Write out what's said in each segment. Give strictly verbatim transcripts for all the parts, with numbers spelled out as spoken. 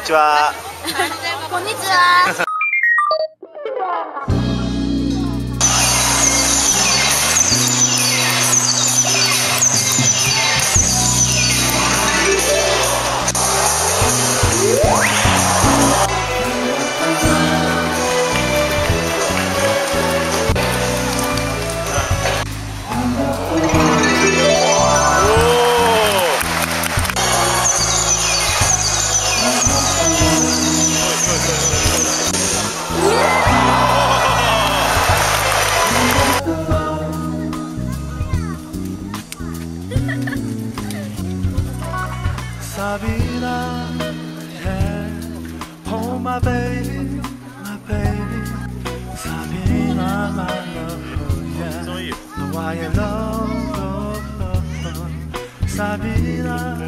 ちは。 こんにちは。 Sabina, yeah, oh my baby, my baby, Sabina, my love, yeah, 너와의 love, Sabina,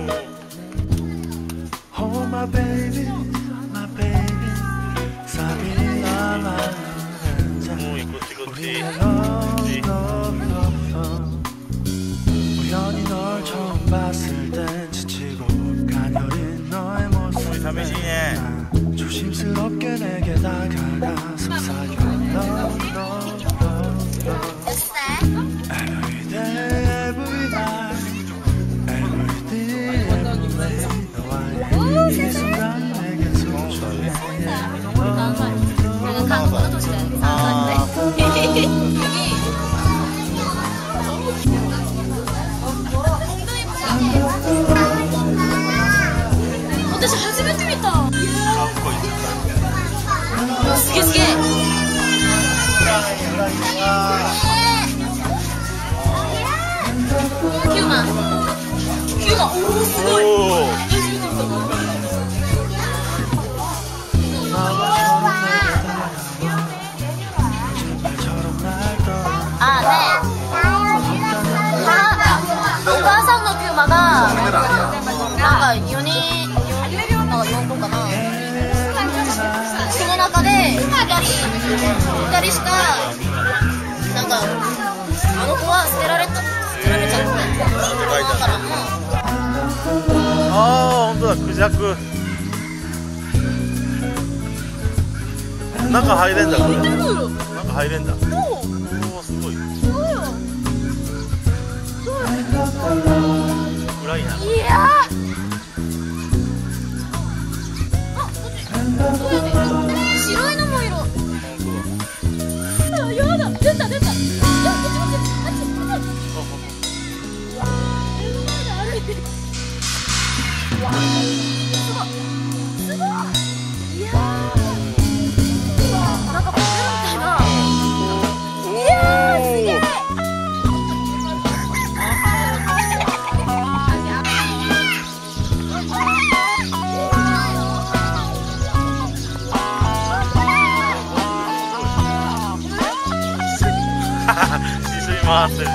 oh my baby, my baby, Sabina, my love, 우리의 love, love, love, 우연히 널 처음 봤을 땐 지치고 가녀린 너의 모습에 난 조심스럽게 내게 다가가 속삭여 Love, love, love, love Every day, every night Every day, every day 너와의 이 순간 내게 소중해 내가 한국어 도시락에 사왔는데. 私初めて見た。すげえすげえ。キューマン。キューマン。おおすごい。初めて見た。あね。お母さんのキューマがなんかよにんなんかよんこかな。その中でふたりふたりしかなんかあの子は捨てられた捨てられちゃったから。 ああ本当だ、クジャク。中入れんだ。中入れんだ。おおすごい。暗いな。いや白いのもいる。あ、やだ、出た出た。いや、こっちこっち、あっち、こっち。目の前で歩いてる。すごい、すごい。いやー、なんかパテラみたいな。いやー、すげえ。 一緒に回ってる。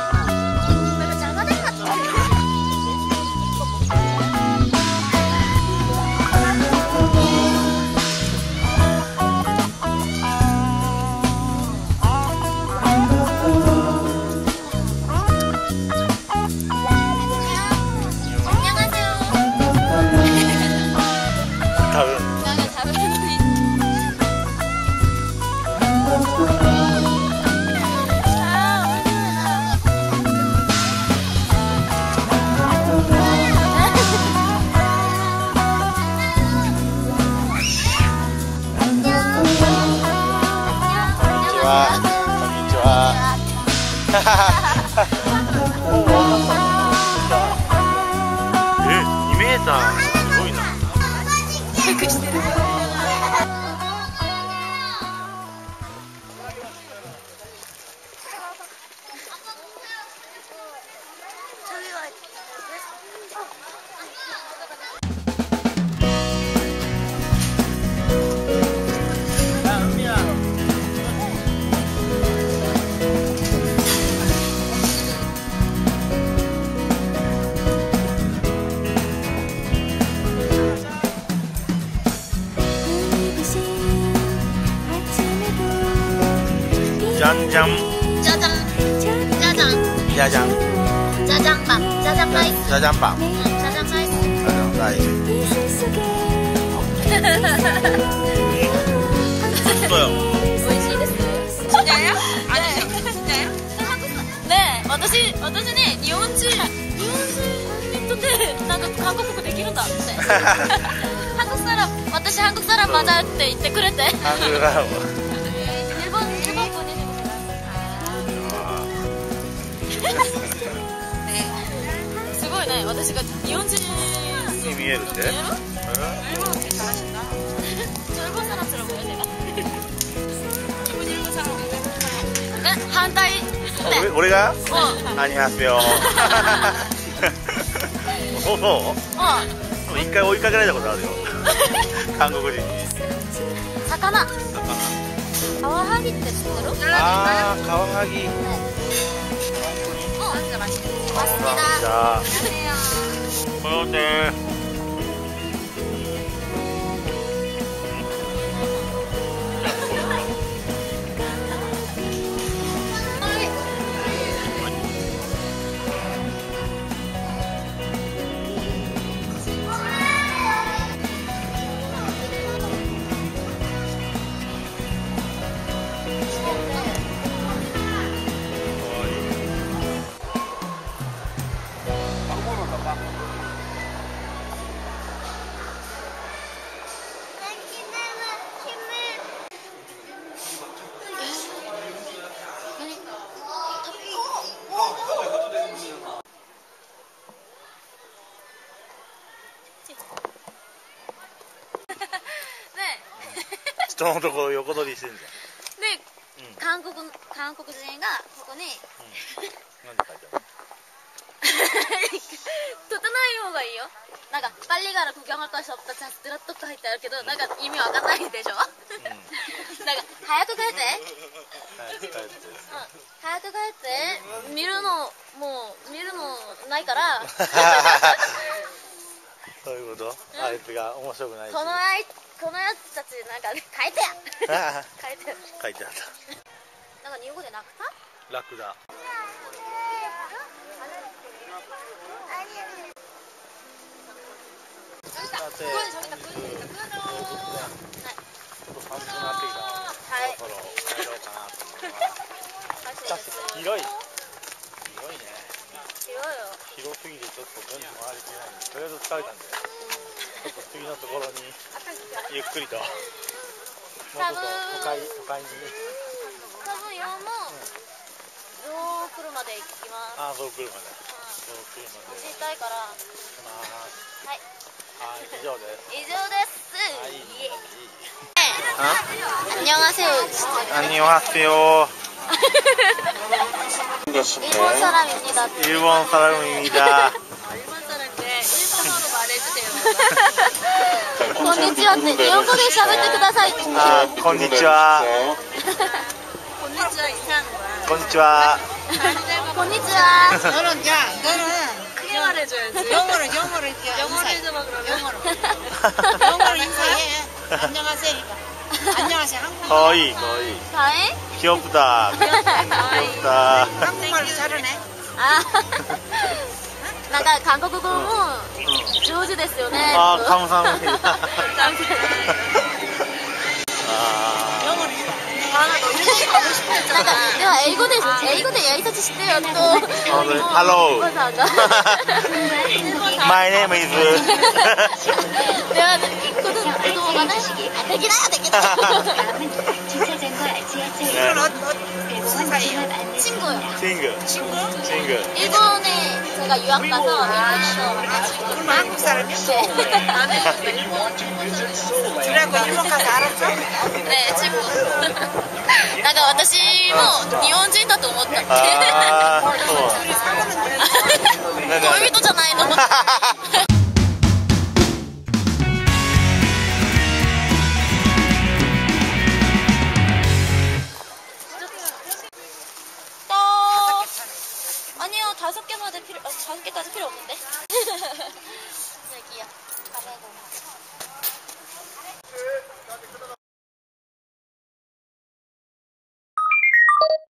え、にメーターすごいな。びっくりしてる。じゃんじゃん。 じゃじゃん。じゃじゃん。 じゃじゃん。 じゃじゃんパン。じゃじゃんライス。 じゃじゃんパン。 じゃじゃんライス。 じゃじゃんライス。 よ。 美味しいです。진짜요？あれ、진짜요？ねえ、私、私ね、日本人、日本人ってなんか韓国語できるんだって。韓国サラ、私韓国サラ混ざるって言ってくれて。 韓国サラも。 日本、日本語できる。すごいね、私が日本人に見えるって？ 反対。 俺が？アニハセヨ。そうそう？一回追いかけられたことあるよ。韓国人に。 魚。カワハギって知ってる？ ああ、カワハギ。 맛있습니다. 그런데人のところ横取りしてんじゃん。 で、うん、韓国韓国人がここに、うん、 なんて書いてある？ 整えようがいいよ。なんかパリ가라구경할것이없다자스트라또書いてあるけど、なんか意味わかんないでしょ。うん、なんか早く帰って。 早く帰って。うん、 早く帰って。見るのもう見るのないから。 そういうこと？あいつが面白くないし。 このあいこのやつたちなんか書いてや。書いて。 書いてあった。 なんか日本語で楽だ？ 楽だ。さて、ちょっと寒くなってきた。 はい。 そろそろ帰ろうかなと思います。広い。広いね。 広いよ。 広すぎてちょっと全部回りきれないんで、とりあえず疲れたんで、ちょっと次のところにゆっくりと、もうちょっと都会都会に。 多分今もゾウ来るまで行きます。 ああ、ゾウ来るまで。ゾウ来るまで。 走りたいから。 はい。はい、以上です。 以上です。 はい、いい。 안녕하세요。 안녕하세요。일본사람입니다. 일본사람입니다. 건니치와って日本語で喋ってください。 あ、こんにちは。こんにちは。 こんにちは。 너는 야, 너는 크게 말해줘야지. 영어로, 영어로 인사해. 영어로 해줘봐, 그러면. 영어로. 영어로 인사해. 안녕하세요. 안녕하세요. 한국말. 거의, 거의. 다행? 귀엽다. 귀엽다. 한국말도 잘하네. 아. なんか韓国語も上手ですよね。 ああ、감사합니다。 なんかでは英語で英語でやりとりしてよと。 Hello。My name is。 では子供がね、できないよできない。 이건 어, 어, 무슨 사이예요? 친구요. 친구. 친구? 친구. 일본에 제가 유학 가서 일본에서 만난 친구. 그럼 한국 사람이야? 그래갖고 일본 가서 알았어? 네, 친구. なんか私も日本人だと思った。 ああ、そう。 恋人じゃないの。아니요, 다섯 개만 필요, 어, 다섯 개까지 필요 없는데. 여기요. 가방에